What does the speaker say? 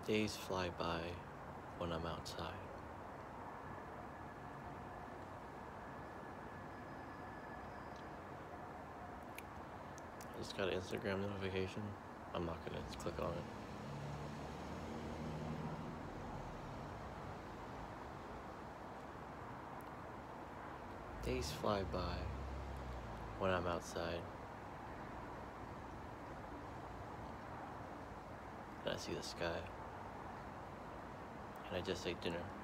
Days fly by when I'm outside. I just got an Instagram notification. I'm not gonna click on it. Days fly by when I'm outside. And I see the sky. And I just ate dinner.